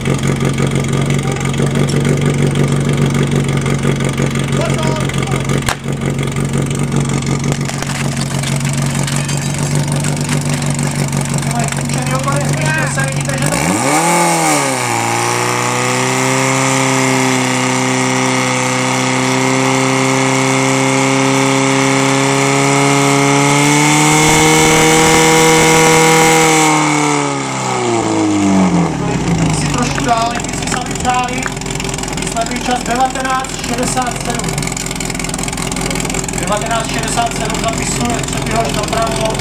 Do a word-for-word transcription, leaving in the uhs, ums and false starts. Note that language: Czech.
Čas devatenáct šedesát sedm. devatenáct šedesát sedm zapisuje, předběhoš dopravu